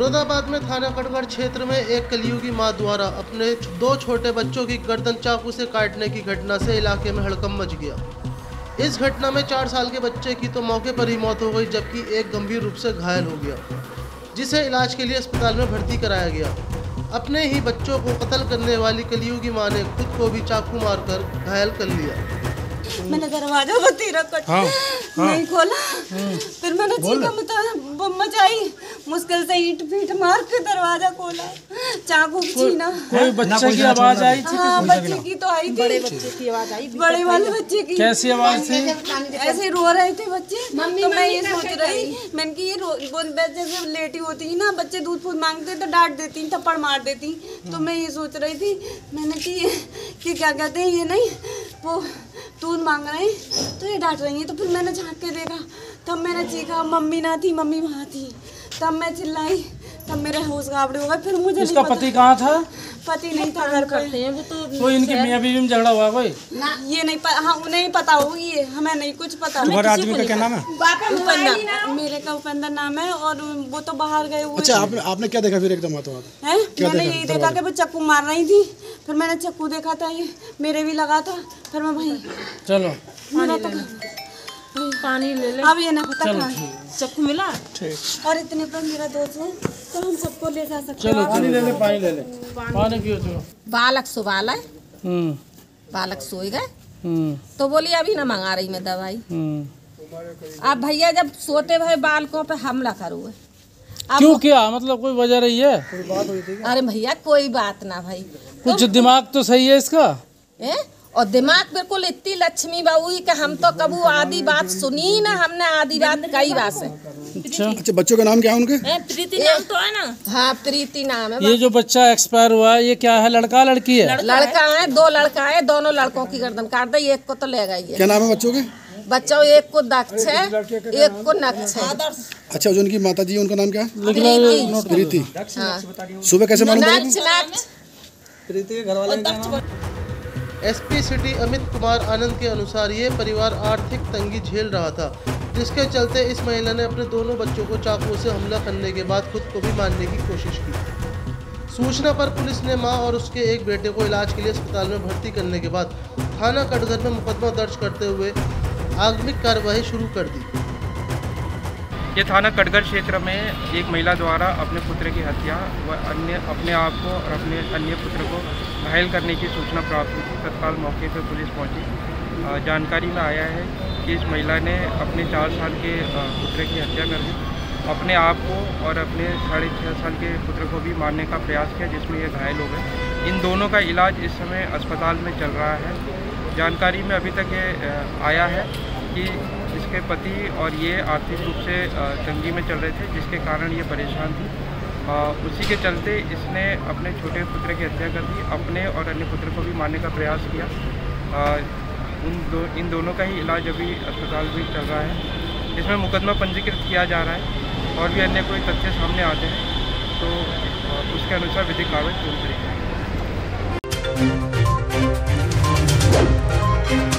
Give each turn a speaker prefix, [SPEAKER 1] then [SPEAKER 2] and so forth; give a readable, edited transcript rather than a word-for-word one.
[SPEAKER 1] मुरादाबाद में थाना कटगढ़ क्षेत्र में एक कलयुगी मां द्वारा अपने 2 छोटे बच्चों की गर्दन चाकू से काटने की घटना से इलाके में हड़कंप मच गया। इस घटना में 4 साल के बच्चे की तो मौके पर ही मौत हो गई, जबकि एक गंभीर रूप से घायल हो गया, जिसे इलाज के लिए अस्पताल में भर्ती कराया गया। अपने ही बच्चों को कत्ल करने वाली कलयुगी मां ने खुद को भी चाकू मारकर घायल कर लिया।
[SPEAKER 2] मैंने दरवाजा नहीं खोला, फिर मैंने चीखा मचाई, मुश्किल से ईंट पीट मार के दरवाजा खोला, चाकू छीना।
[SPEAKER 3] कोई बच्चे की आवाज आई थी?
[SPEAKER 2] हाँ, बच्चे की तो आई थी, बड़े बच्चे की आवाज आई, बड़े वाले बच्चे की।
[SPEAKER 3] कैसी आवाज थी?
[SPEAKER 2] ऐसे रो रहे थे बच्चे। तो मैं ये सोच रही, मैंने कि ये जैसे लेटी होती ना, बच्चे दूध फूड मांगते तो डांट देती, थप्पड़ मार देती। तो मैं ये सोच रही थी, मैंने कि क्या कहते हैं, ये नहीं वो दूध मांग रहे हैं तो ये डांट रही हैं। तो फिर मैंने झाँक के देखा, तब मैंने चीखा, मम्मी ना थी, मम्मी वहाँ थी। तब मैं चिल्लाई, तब मेरे होश गावड़े हो गए। फिर मुझे
[SPEAKER 3] इसका पति कहाँ था?
[SPEAKER 2] पति नहीं था घर करते हैं वो तो।
[SPEAKER 3] कोई इनके मियां बीवी में झगड़ा हुआ कोई?
[SPEAKER 2] ये नहीं हाँ, उन्हें पता होगी, ये हमें नहीं कुछ पता।
[SPEAKER 4] तुम्हारे आदमी का क्या नाम है?
[SPEAKER 2] उपेंद्र, मेरे का उपेंद्र नाम है, और वो तो बाहर गए हुए।
[SPEAKER 4] अच्छा, आपने क्या देखा फिर एकदम हाथों हाथ?
[SPEAKER 2] है मैंने यही देखा कि वो चाकू मार रही थी, फिर मैंने चाकू देखा था, ये मेरे भी लगा था, फिर मैं वहीं
[SPEAKER 3] चलो
[SPEAKER 2] पानी ले ले। अब ये ना पता चाकू मिला और इतने पर मेरा दोस्त है, तो हम सबको ले जा सकते हैं।
[SPEAKER 3] चलो पानी ले ले, पानी ले ले, पानी पियो। चलो
[SPEAKER 5] बालक सुबाल है, बालक सोए गए तो बोली अभी ना मंगा रही मैं दवाई। अब भैया जब सोते भय बालकों पे हमला करो,
[SPEAKER 3] क्यों क्या मतलब कोई वजह रही है?
[SPEAKER 5] अरे भैया कोई बात ना भाई,
[SPEAKER 3] कुछ दिमाग तो सही है इसका।
[SPEAKER 5] और दिमाग बिल्कुल इतनी लक्ष्मी बाबू कि हम तो कबू आधी बात सुनी ना, हमने आधी बात कई बात से।
[SPEAKER 4] अच्छा, बच्चों का नाम क्या है उनके?
[SPEAKER 5] प्रीति नाम तो है ना? हाँ, प्रीति नाम है।
[SPEAKER 3] ये जो बच्चा एक्सपायर हुआ है, ये क्या है, लड़का लड़की है?
[SPEAKER 5] लड़का है, 2 लड़का है, दोनों लड़कों की गर्दन काट दी, एक को तो ले गई है।
[SPEAKER 4] क्या नाम है बच्चों के?
[SPEAKER 5] बच्चों एक को दक्ष है, एक को नक्ष है।
[SPEAKER 4] अच्छा, जो उनकी माता जी उनका नाम क्या है?
[SPEAKER 5] प्रीति।
[SPEAKER 4] सुबह कैसे मालूम?
[SPEAKER 5] प्रीति के घर वाले।
[SPEAKER 1] एसपी सिटी अमित कुमार आनंद के अनुसार ये परिवार आर्थिक तंगी झेल रहा था, जिसके चलते इस महिला ने अपने दोनों बच्चों को चाकू से हमला करने के बाद खुद को भी मारने की कोशिश की। सूचना पर पुलिस ने मां और उसके एक बेटे को इलाज के लिए अस्पताल में भर्ती करने के बाद थाना कटगढ़ में मुकदमा दर्ज करते हुए आगामी कार्रवाई शुरू कर दी।
[SPEAKER 6] ये थाना कटगढ़ क्षेत्र में एक महिला द्वारा अपने पुत्र की हत्या व अपने आप को और अपने अन्य पुत्र को घायल करने की सूचना प्राप्त हुई थी। तत्काल मौके पर पुलिस पहुंची। जानकारी में आया है कि इस महिला ने अपने 4 साल के पुत्र की हत्या कर दी, अपने आप को और अपने 6.5 साल के पुत्र को भी मारने का प्रयास किया, जिसमें ये घायल हो गए। इन दोनों का इलाज इस समय अस्पताल में चल रहा है। जानकारी में अभी तक ये आया है कि इसके पति और ये आर्थिक रूप से तंगी में चल रहे थे, जिसके कारण ये परेशान थी। उसी के चलते इसने अपने छोटे पुत्र की हत्या कर दी, अपने और अन्य पुत्र को भी मारने का प्रयास किया। इन दोनों का ही इलाज अभी अस्पताल में चल रहा है। इसमें मुकदमा पंजीकृत किया जा रहा है, और भी अन्य कोई तथ्य सामने आते हैं तो उसके अनुसार विधिक कार्रवाई पूरी करेगी।